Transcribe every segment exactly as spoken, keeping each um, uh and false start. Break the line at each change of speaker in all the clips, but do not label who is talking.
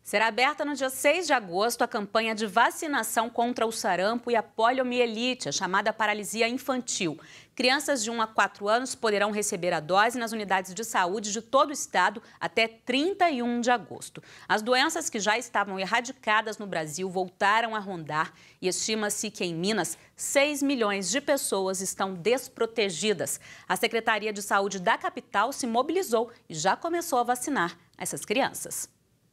Será aberta no dia seis de agosto a campanha de vacinação contra o sarampo e a poliomielite, a chamada paralisia infantil. Crianças de um a quatro anos poderão receber a dose nas unidades de saúde de todo o estado até trinta e um de agosto. As doenças que já estavam erradicadas no Brasil voltaram a rondar e estima-se que em Minas, seis milhões de pessoas estão desprotegidas. A Secretaria de Saúde da capital se mobilizou e já começou a vacinar essas crianças.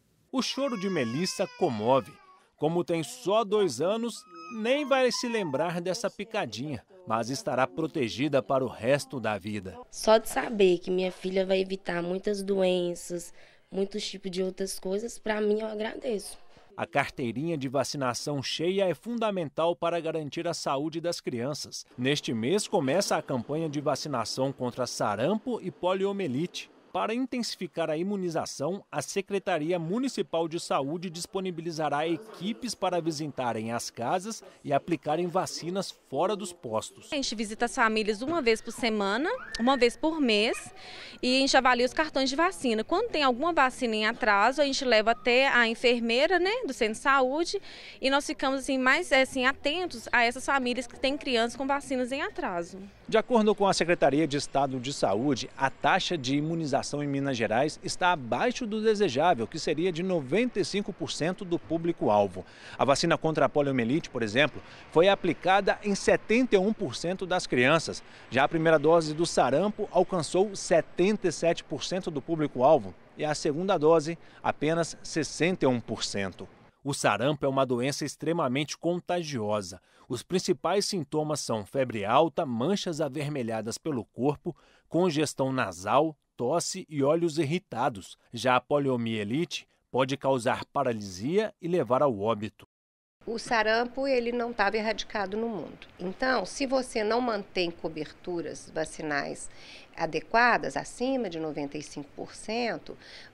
O choro de Melissa comove. Como tem só dois anos, nem vai se lembrar dessa picadinha, mas estará protegida para o resto da vida.
Só de saber que minha filha vai evitar muitas doenças, muitos tipos de outras coisas, para mim eu agradeço.
A carteirinha de vacinação cheia é fundamental para garantir a saúde das crianças. Neste mês começa a campanha de vacinação contra sarampo e poliomielite. Para intensificar a imunização, a Secretaria Municipal de Saúde disponibilizará equipes para visitarem as casas e aplicarem vacinas fora dos postos.
A gente visita as famílias uma vez por semana, uma vez por mês, e a gente avalia os cartões de vacina. Quando tem alguma vacina em atraso, a gente leva até a enfermeira, né, do centro de saúde, e nós ficamos assim, mais assim, atentos a essas famílias que têm crianças com vacinas em atraso.
De acordo com a Secretaria de Estado de Saúde, a taxa de imunização em Minas Gerais está abaixo do desejável, que seria de noventa e cinco por cento do público-alvo. A vacina contra a poliomielite, por exemplo, foi aplicada em setenta e um por cento das crianças. Já a primeira dose do sarampo alcançou setenta e sete por cento do público-alvo e a segunda dose apenas sessenta e um por cento. O sarampo é uma doença extremamente contagiosa. Os principais sintomas são febre alta, manchas avermelhadas pelo corpo, congestão nasal, tosse e olhos irritados. Já a poliomielite pode causar paralisia e levar ao óbito.
O sarampo ele não estava erradicado no mundo. Então, se você não mantém coberturas vacinais adequadas, acima de noventa e cinco por cento,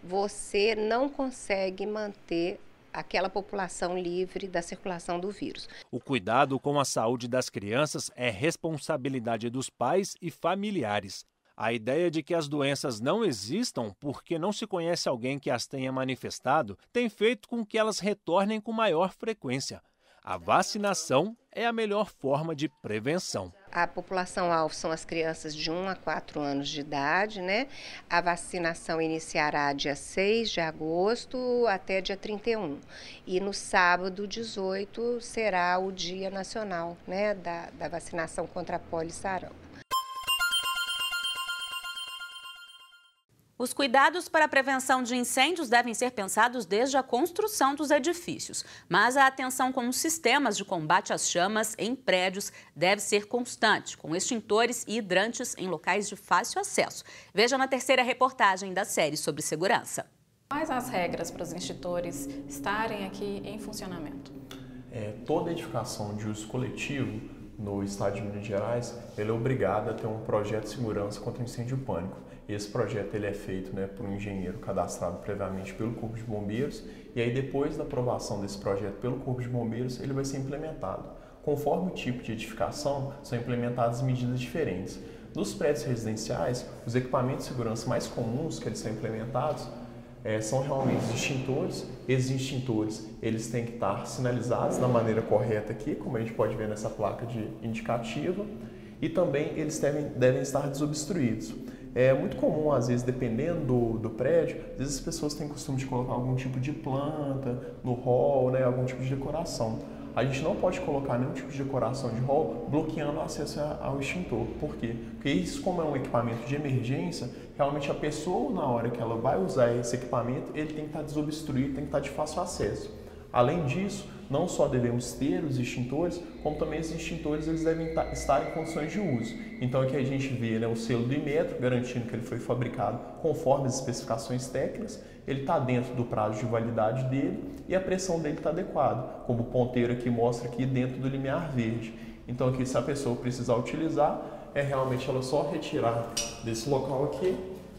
você não consegue manter aquela população livre da circulação do vírus.
O cuidado com a saúde das crianças é responsabilidade dos pais e familiares. A ideia de que as doenças não existam porque não se conhece alguém que as tenha manifestado tem feito com que elas retornem com maior frequência. A vacinação é a melhor forma de prevenção.
A população-alvo são as crianças de um a quatro anos de idade, né? A vacinação iniciará dia seis de agosto até dia trinta e um. E no sábado, dezoito, será o Dia Nacional, né, da, da vacinação contra a polio e sarampo.
Os cuidados para a prevenção de incêndios devem ser pensados desde a construção dos edifícios, mas a atenção com os sistemas de combate às chamas em prédios deve ser constante, com extintores e hidrantes em locais de fácil acesso. Veja na terceira reportagem da série sobre segurança.
Quais as regras para os extintores estarem aqui em funcionamento?
É, toda edificação de uso coletivo no estado de Minas Gerais, ele é obrigado a ter um projeto de segurança contra incêndio pânico. Esse projeto ele é feito, né, por um engenheiro cadastrado previamente pelo Corpo de Bombeiros e aí depois da aprovação desse projeto pelo Corpo de Bombeiros, ele vai ser implementado. Conforme o tipo de edificação, são implementadas medidas diferentes. Nos prédios residenciais, os equipamentos de segurança mais comuns que eles são implementados é, são realmente os extintores. Esses extintores eles têm que estar sinalizados da maneira correta aqui, como a gente pode ver nessa placa de indicativa, e também eles devem, devem estar desobstruídos. É muito comum, às vezes, dependendo do, do prédio, às vezes as pessoas têm costume de colocar algum tipo de planta no hall, né, algum tipo de decoração. A gente não pode colocar nenhum tipo de decoração de hall bloqueando o acesso ao extintor. Por quê? Porque isso, como é um equipamento de emergência, realmente a pessoa, na hora que ela vai usar esse equipamento, ele tem que estar desobstruído, tem que estar de fácil acesso. Além disso, não só devemos ter os extintores, como também esses extintores eles devem estar em condições de uso. Então aqui a gente vê, né, o selo do Inmetro, garantindo que ele foi fabricado conforme as especificações técnicas, ele está dentro do prazo de validade dele e a pressão dele está adequada, como o ponteiro aqui mostra aqui dentro do limiar verde. Então aqui, se a pessoa precisar utilizar, é realmente ela só retirar desse local aqui.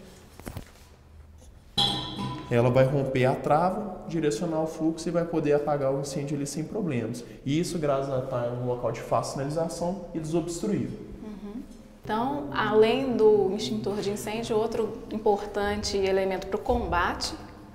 Ela vai romper a trava, direcionar o fluxo e vai poder apagar o incêndio ali sem problemas. E isso graças a estar em um local de fácil sinalização e desobstruído.
Uhum. Então, além do extintor de incêndio, outro importante elemento para o combate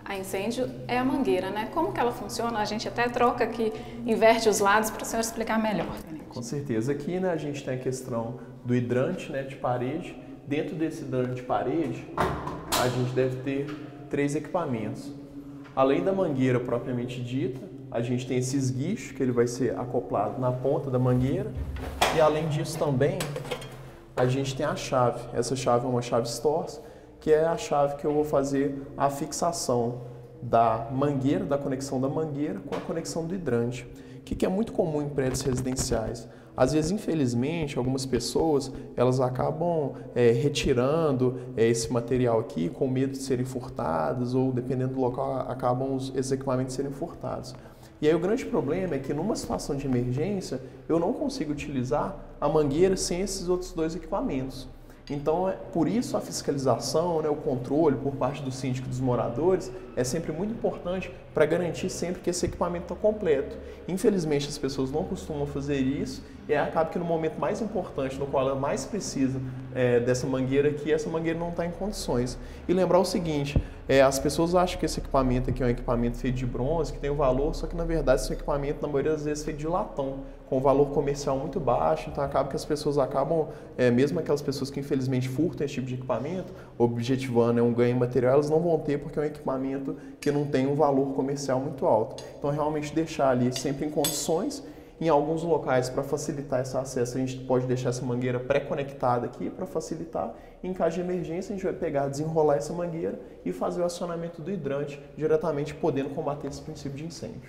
a incêndio é a mangueira, né? Como que ela funciona? A gente até troca aqui, inverte os lados para o senhor explicar melhor.
Com certeza. Aqui, né, a gente tem a questão do hidrante, né, de parede. Dentro desse hidrante de parede, a gente deve ter três equipamentos. Além da mangueira propriamente dita, a gente tem esse esguicho, que ele vai ser acoplado na ponta da mangueira. E além disso também, a gente tem a chave. Essa chave é uma chave Storz, que é a chave que eu vou fazer a fixação da mangueira, da conexão da mangueira com a conexão do hidrante. O que é muito comum em prédios residenciais? Às vezes, infelizmente, algumas pessoas elas acabam é, retirando é, esse material aqui com medo de serem furtados ou, dependendo do local, acabam os, esses equipamentos serem furtados. E aí o grande problema é que numa situação de emergência eu não consigo utilizar a mangueira sem esses outros dois equipamentos. Então, é, por isso a fiscalização, né, o controle por parte do síndico e dos moradores é sempre muito importante para garantir sempre que esse equipamento está completo. Infelizmente, as pessoas não costumam fazer isso e acaba que no momento mais importante, no qual ela mais precisa é, dessa mangueira aqui, essa mangueira não está em condições. E lembrar o seguinte, é, as pessoas acham que esse equipamento aqui é um equipamento feito de bronze, que tem um valor, só que na verdade esse equipamento, na maioria das vezes, é feito de latão, com um valor comercial muito baixo, então acaba que as pessoas acabam, é, mesmo aquelas pessoas que infelizmente furtam esse tipo de equipamento, objetivando é um ganho material, elas não vão ter porque é um equipamento que não tem um valor comercial muito alto. Então realmente deixar ali sempre em condições. Em alguns locais, para facilitar esse acesso, a gente pode deixar essa mangueira pré-conectada aqui para facilitar. Em caso de emergência, a gente vai pegar, desenrolar essa mangueira e fazer o acionamento do hidrante diretamente, podendo combater esse princípio de incêndio.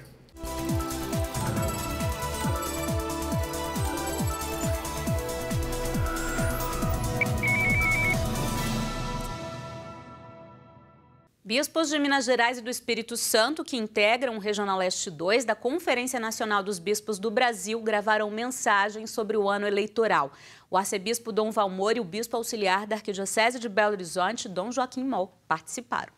Bispos de Minas Gerais e do Espírito Santo, que integram o Regional Leste dois da Conferência Nacional dos Bispos do Brasil, gravaram mensagens sobre o ano eleitoral. O arcebispo Dom Valmor e o bispo auxiliar da Arquidiocese de Belo Horizonte, Dom Joaquim Moll, participaram.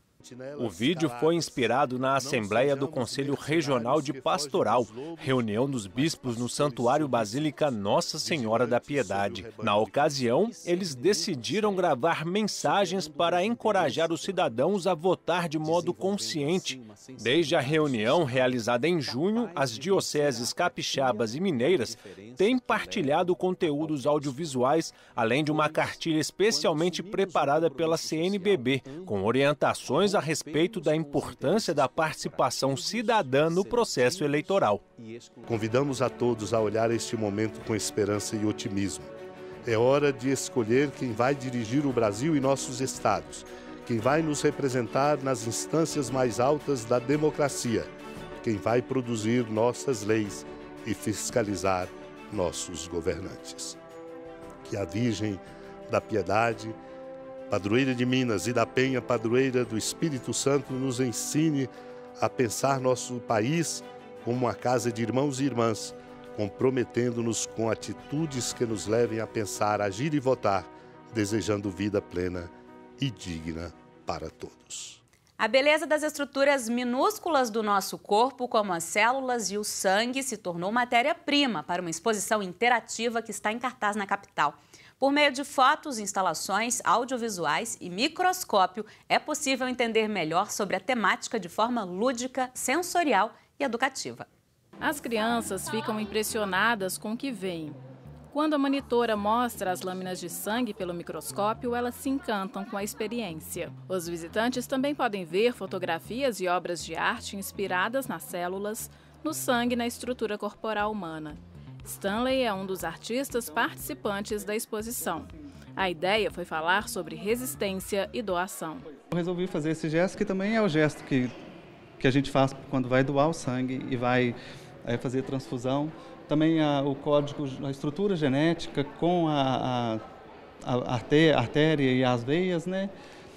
O vídeo foi inspirado na Assembleia do Conselho Regional de Pastoral, reunião dos bispos no Santuário Basílica Nossa Senhora da Piedade. Na ocasião, eles decidiram gravar mensagens para encorajar os cidadãos a votar de modo consciente. Desde a reunião realizada em junho, as dioceses capixabas e mineiras têm partilhado conteúdos audiovisuais, além de uma cartilha especialmente preparada pela C N B B, com orientações a respeito da importância da participação cidadã no processo eleitoral.
Convidamos a todos a olhar este momento com esperança e otimismo. É hora de escolher quem vai dirigir o Brasil e nossos estados, quem vai nos representar nas instâncias mais altas da democracia, quem vai produzir nossas leis e fiscalizar nossos governantes. Que a Virgem da Piedade, padroeira de Minas, e da Penha, padroeira do Espírito Santo, nos ensine a pensar nosso país como uma casa de irmãos e irmãs, comprometendo-nos com atitudes que nos levem a pensar, agir e votar, desejando vida plena e digna para todos.
A beleza das estruturas minúsculas do nosso corpo, como as células e o sangue, se tornou matéria-prima para uma exposição interativa que está em cartaz na capital. Por meio de fotos, instalações, audiovisuais e microscópio, é possível entender melhor sobre a temática de forma lúdica, sensorial e educativa.
As crianças ficam impressionadas com o que veem. Quando a monitora mostra as lâminas de sangue pelo microscópio, elas se encantam com a experiência. Os visitantes também podem ver fotografias e obras de arte inspiradas nas células, no sangue e na estrutura corporal humana. Stanley é um dos artistas participantes da exposição. A ideia foi falar sobre resistência e doação.
Eu resolvi fazer esse gesto, que também é o gesto que, que a gente faz quando vai doar o sangue e vai é, fazer transfusão. Também a, o código, a estrutura genética com a, a, a artéria e as veias, né?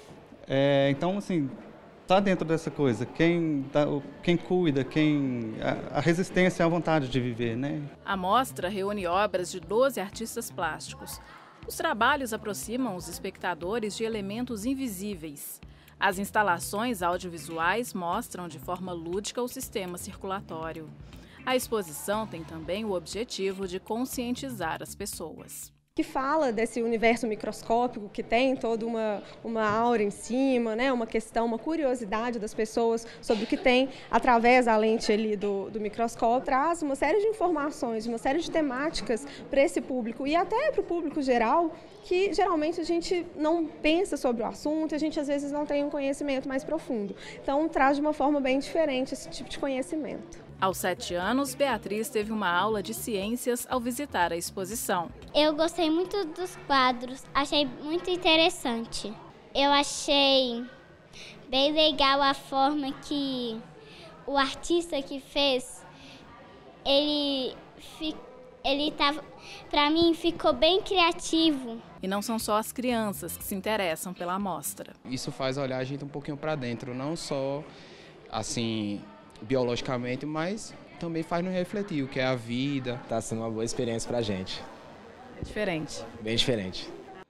É, então, assim, está dentro dessa coisa, quem, tá, quem cuida, quem, a, a resistência à vontade de viver, né?
A mostra reúne obras de doze artistas plásticos. Os trabalhos aproximam os espectadores de elementos invisíveis. As instalações audiovisuais mostram de forma lúdica o sistema circulatório. A exposição tem também o objetivo de conscientizar as pessoas.
que fala desse universo microscópico que tem toda uma, uma aura em cima, né? Uma questão, uma curiosidade das pessoas sobre o que tem através da lente ali do, do microscópio, traz uma série de informações, uma série de temáticas para esse público e até para o público geral, que geralmente a gente não pensa sobre o assunto, a gente às vezes não tem um conhecimento mais profundo. Então traz de uma forma bem diferente esse tipo de conhecimento.
Aos sete anos, Beatriz teve uma aula de ciências ao visitar a exposição.
Eu gostei muito dos quadros, achei muito interessante. Eu achei bem legal a forma que o artista que fez, ele, ele tava, pra mim ficou bem criativo.
E não são só as crianças que se interessam pela amostra.
Isso faz olhar a gente um pouquinho para dentro, não só assim biologicamente, mas também faz nos refletir o que é a vida.
Está sendo uma boa experiência para a gente.
É diferente.
Bem diferente.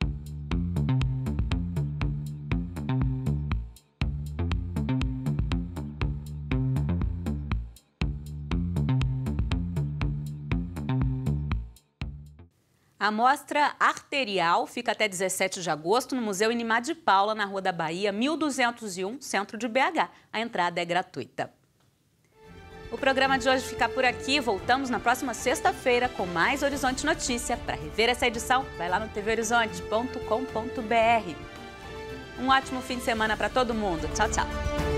A mostra arterial fica até dezessete de agosto no Museu Inimar de Paula, na Rua da Bahia, mil duzentos e um, centro de B H. A entrada é gratuita. O programa de hoje fica por aqui. Voltamos na próxima sexta-feira com mais Horizonte Notícia. Para rever essa edição, vai lá no t v horizonte ponto com ponto b r. Um ótimo fim de semana para todo mundo. Tchau, tchau.